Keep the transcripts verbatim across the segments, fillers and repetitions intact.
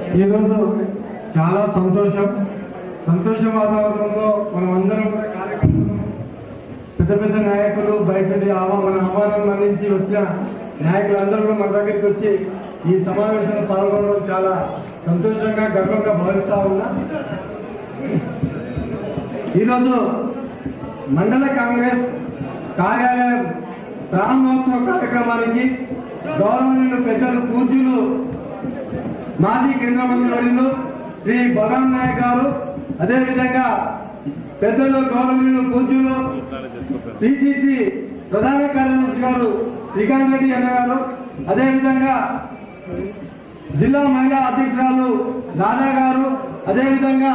ఈరోజు చాలా సంతోషం సంతోష వాతావరణంలో మనం అందరం కూడా కార్యక్రమం పెద్ద పెద్ద నాయకులు బయట మన ఆహ్వానం అందించి వచ్చిన నాయకులందరూ కూడా మన దగ్గరికి వచ్చి ఈ సమావేశంలో పాల్గొనడం చాలా సంతోషంగా గర్వంగా భావిస్తా ఉన్నా. ఈరోజు మండల కాంగ్రెస్ కార్యాలయం ప్రారంభోత్సవ కార్యక్రమానికి గౌరవనీయులు పెద్దలు పూజ్యులు మాజీ కేంద్ర మంత్రివర్యులు శ్రీ బలరాం నాయక్ గారు, అదేవిధంగా పెద్దలు గౌరవనీయులు పూజ్యులు పిసిసి ప్రధాన కార్యదర్శి గారు శ్రీకాంత్ రెడ్డి అన్న గారు, అదేవిధంగా జిల్లా మహిళా అధ్యక్షురాలు రాధా గారు, అదేవిధంగా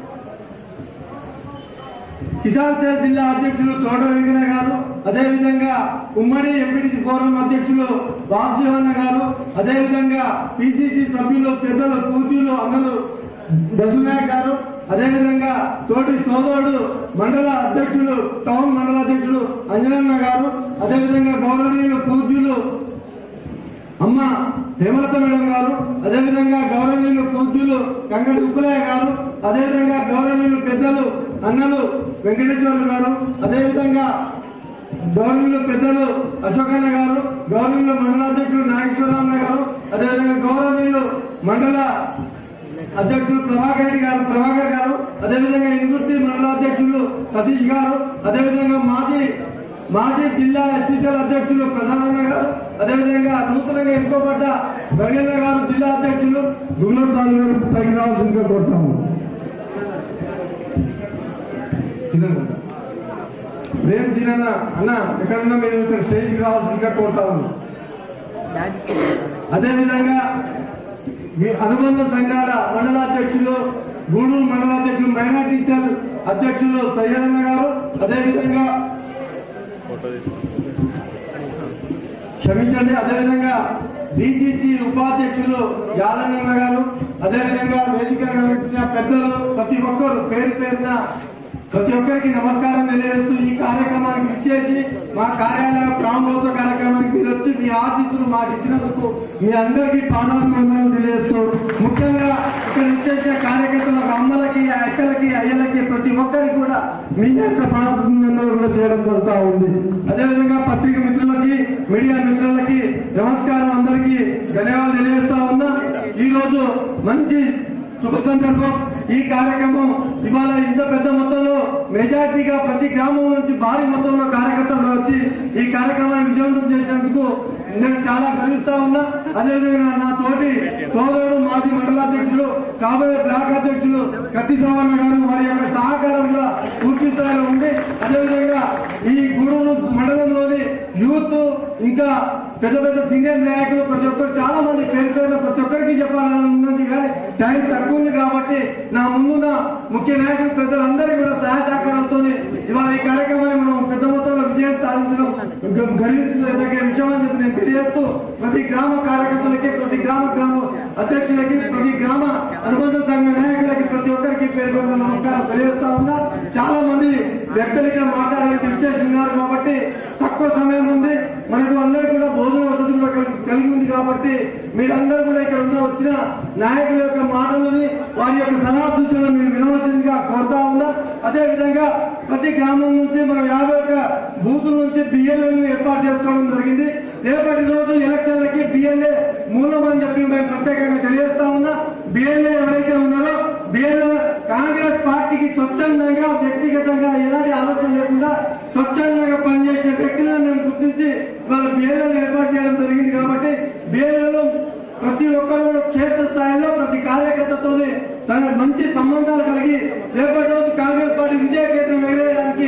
కిసాన్ సేల్ జిల్లా అధ్యక్షులు తోట వెంకన్న గారు, అదేవిధంగా ఉమ్మడి ఎంపీటీసీ ఫోరం అధ్యక్షులు వాసుదేవన్న గారు, అదేవిధంగా పిసిసి సభ్యులు పెద్దలు పూజ్యులు అన్నలు దశనాయక్ గారు, అదేవిధంగా తోటి సోదరుడు మండల అధ్యక్షులు టౌన్ మండల అధ్యక్షుడు అంజనన్న గారు, అదేవిధంగా గౌరవనీయులు పూజ్యులు అమ్మ హేమలత మేడం గారు, అదేవిధంగా గౌరవనీయులు పూజ్యులు కంగడి ఉప్పులయ్య గారు, అదేవిధంగా గౌరవనీయులు పెద్దలు అన్నలు వెంకటేశ్వర్లు గారు, అదేవిధంగా గౌరవనీయులు పెద్దలు అశోకన్న గారు, గౌరవనీయులు మండల అధ్యక్షులు నాగేశ్వరరావు గారు, అదేవిధంగా గౌరవనీయులు మండల అధ్యక్షులు ప్రభాకర్ రెడ్డి గారు ప్రభాకర్ గారు, అదేవిధంగా ఇంగుర్తి మండల అధ్యక్షులు సతీష్ గారు, అదేవిధంగా మాజీ మాజీ జిల్లా ఎస్పీసీఎల్ అధ్యక్షులు ప్రసాదన్న గారు, అదేవిధంగా నూతనంగా ఎన్నుకోబడ్డ రవీంద్ర గారు జిల్లా అధ్యక్షులు గురునాథ్ బాలు గారు పైకి రావాల్సిందిగా కోరుతాము. ప్రేమ్ జీరన్న అన్న ఎక్కడున్నా మీరు ఇక్కడ స్టేజ్కి రావాల్సిందిగా కోరుతాము. అదేవిధంగా ఈ అనుబంధ సంఘాల మండల అధ్యక్షులు గూడూరు మండల అధ్యక్షులు మైనార్టీ సెల్ అధ్యక్షులు సయ్యదన్న గారు, అదేవిధంగా క్షమించండి అదేవిధంగా డిసిసి ఉపాధ్యక్షులు యాదన్న గారు, అదేవిధంగా వేదిక పెద్దలు ప్రతి ఒక్కరు పేరు పేరున ప్రతి ఒక్కరికి నమస్కారం తెలియజేస్తూ ఈ కార్యక్రమానికి ఇచ్చేసి మా కార్యాలయ ప్రారంభోత్సవ కార్యక్రమానికి మీరు వచ్చి మీ ఆశీస్సులు మాకు ఇచ్చినందుకు మీ అందరికీ పాదాభివందనాలు తెలియజేస్తూ, ముఖ్యంగా ఇక్కడ ఇచ్చేసిన కార్యకర్తలకు అమ్మలకి అక్కలకి అయ్యలకి ప్రతి ఒక్కరికి కూడా మీ యొక్క పాదాభివందనాలు కూడా చేయడం జరుగుతూ ఉంది. అదేవిధంగా పత్రిక మిత్రులకి మీడియా మిత్రులకి నమస్కారం, అందరికీ ధన్యవాదాలు తెలియజేస్తా ఉన్నా. ఈ రోజు మంచి శుభ సందర్భం. ఈ కార్యక్రమం ఇవాళ ఇంత పెద్ద మొత్తంలో మెజార్టీగా ప్రతి గ్రామం నుంచి భారీ మొత్తంలో కార్యకర్తలు వచ్చి ఈ కార్యక్రమాన్ని విజయవంతం చేసినందుకు నేను చాలా గర్విస్తా ఉన్నా. అదేవిధంగా నా తోటి సోదరుడు మాజీ మండలాధ్యక్షులు కాబోయే బ్లాక్ అధ్యక్షులు కత్తి సావన్న గారు వారి యొక్క సహకారం కూడా పూర్తి స్థాయిలో ఉంది. అదేవిధంగా ఈ గూడూరు మండలంలోని యూత్ ఇంకా పెద్ద పెద్ద సీనియర్ నాయకులు ప్రతి ఒక్కరు చాలా మంది పేరు పేరున ప్రతి ఒక్కరికి చెప్పాలని ఉన్నది, కానీ టైం తక్కువ ఉంది కాబట్టి నా ముందున్న ముఖ్య నాయకులు పెద్దలందరికీ కూడా సహాయ సహకారంతో ఇవాళ ఈ కార్యక్రమాన్ని మనం పెద్ద మొత్తంలో విజయం సాధించడం గర్వించదగ్గ విషయం అని చెప్పి నేను తెలియజేస్తూ, ప్రతి గ్రామ కార్యకర్తలకి ప్రతి గ్రామ గ్రామ అధ్యక్షులకి ప్రతి గ్రామ అనుబంధ సంఘ నాయకులకి ప్రతి ఒక్కరికి పేరు పేరున నమస్కారం తెలియజేస్తా ఉన్నా. చాలా మంది వ్యక్తులు ఇక్కడ మాట్లాడడానికి ఇచ్చేసి ఉన్నారు కాబట్టి తక్కువ సమయం ఉంది, మనకు అందరూ కూడా భోజన వసతి కూడా కలిగి ఉంది కాబట్టి మీరందరూ కూడా ఇక్కడ ఉన్న వచ్చిన నాయకుల యొక్క మాటలని వారి యొక్క సలహా సూచనలు మీరు వినవలసిందిగా కోరుతా ఉన్నా. అదేవిధంగా ప్రతి గ్రామం నుంచి మనం యాభై ఒక్క బూతుల నుంచి బిఎల్ఏలను ఏర్పాటు చేసుకోవడం జరిగింది. రేపటి రోజు ఎలక్షన్లకి బిఎల్ఏ మూలం అని చెప్పి మేము ప్రత్యేకంగా తెలియజేస్తా ఉన్నా. బిఎల్ఏ ఎవరైతే ఉన్నారో బిఎల్ఏ కాంగ్రెస్ పార్టీకి స్వచ్ఛందంగా వ్యక్తిగతంగా ఎలాంటి ఆలోచన లేకుండా స్వచ్ఛందంగా పనిచేసే వ్యక్తులను మేము గుర్తించి వాళ్ళ బిఎల్ఏలు ఏర్పాటు చేయడం జరిగింది. కాబట్టి బిఎల్ఏలో ప్రతి ఒక్కరు కూడా క్షేత్ర స్థాయిలో ప్రతి కార్యకర్తతో తన మంచి సంబంధాలు కలిగి రేపటి రోజు కాంగ్రెస్ పార్టీ విజయ కేంద్రం ఎగరేయడానికి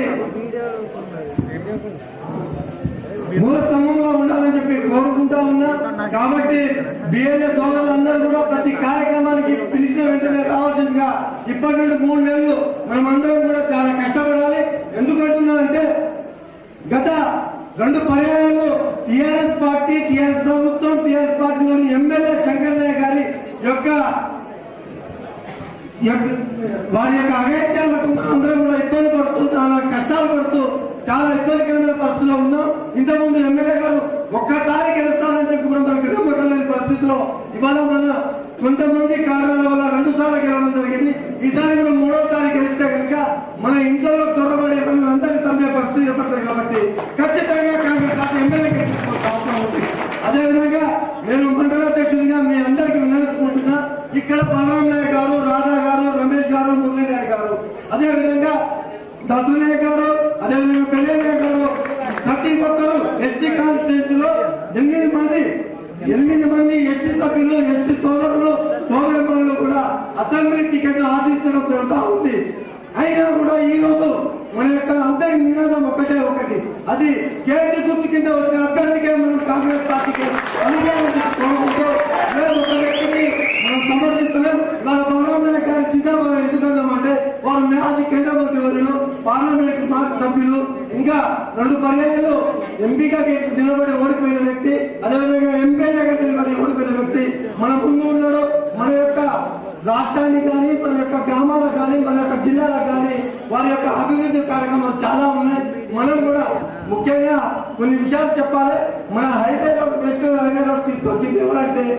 మూల స్తంభంలో ఉండాలని చెప్పి కోరుకుంటా ఉన్నా. కాబట్టి బిఎల్ఏ సోదరులందరూ కూడా ప్రతి కార్యక్రమానికి పిలిచిన వెంటనే రావాల్సిందిగా ఇప్పటి నుండి మూడు నెలలు మనం అందరం కూడా చాలా కష్టపడాలి. ఎందుకంటున్నారంటే గత రెండు పర్యాయాలు టీఆర్ఎస్ పార్టీ టీఆర్ఎస్ ప్రభుత్వం టీఆర్ఎస్ పార్టీలోని ఎమ్మెల్యే శంకరయ్య గారి యొక్క వారి యొక్క అవేత్యాలకు అందరం కూడా ఇబ్బంది పడుతూ చాలా కష్టాలు పడుతూ చాలా ఇబ్బందికరమైన పరిస్థితిలో ఉన్నాం. ఇంతకుముందు ఎమ్మెల్యే గారు ఒక్కసారి గెలుస్తానని చెప్పి కూడా మనకు నమ్మకం లేని పరిస్థితిలో ఇవాళ మన కొంతమంది కారణాల వల్ల రెండు సార్లు గెలవడం జరిగింది. ఈసారి కూడా మూడో తారీఖు గెలిస్తే కనుక మన ఇంట్లో త్వరపడే అందరినీ తమ్మే పరిస్థితి ఏర్పడుతుంది. కాబట్టి ఖచ్చితంగా కాంగ్రెస్ పార్టీ ఎమ్మెల్యే గెలుచుకోవాల్సిన అవసరం ఉంది. అదేవిధంగా నేను మండలాధ్యక్షుడిగా మీ అందరికీ వినర్చుకుంటున్నా. ఇక్కడ బలరాం నాయక్ గారు, రాధా గారు, రమేష్ గారు, మురళీ నాయక్ గారు, అదేవిధంగా దశనాయక్ గారు, అదేవిధంగా పెళ్ళనాయక్ గారు, ప్రతి ఒక్కరు ఎస్టీ కాన్స్టిట్యూన్సీ లో ఎనిమిది మంది ఎనిమిది మంది ఎస్టీ సభ్యులు, ఎస్టీ సోదరులు, సోదరులు కూడా అసెంబ్లీ టికెట్లు ఆశించడం జరుగుతూ ఉంది. అయినా కూడా ఈ రోజు మన యొక్క అందరి నినాదం ఒకటే ఒకటి, అది కేంద్ర గుర్తు కింద వచ్చిన అభ్యర్థికే మనం కాంగ్రెస్ పార్టీకి అనుభవం ఒక వ్యక్తిని మనం సమర్థిస్తున్నాం. ఇవాళ బలరాం నాయక్ గారి జిందాబాద్ ఎందుకన్నామంటే వారు మాజీ కేంద్ర మంత్రి వర్యులు, పార్లమెంట్ మాజీ సభ్యులు, ఇంకా రెండు పర్యాయాలు ఎంపీగా నిలబడి ఓడిపోయిన వ్యక్తి, అదేవిధంగా ఎంపీగా నిలబడి ఓడిపోయిన వ్యక్తి మన ముందు ఉన్నాడు. మన యొక్క రాష్ట్రానికి కానీ, మన యొక్క గ్రామాలకు కానీ, మన యొక్క జిల్లాలకు కానీ వారి యొక్క అభివృద్ధి కార్యక్రమాలు చాలా ఉన్నాయి. మనం కూడా ముఖ్యంగా కొన్ని విషయాలు చెప్పాలి. మన highway road, national highway road తీసుకొచ్చింది ఎవరంటే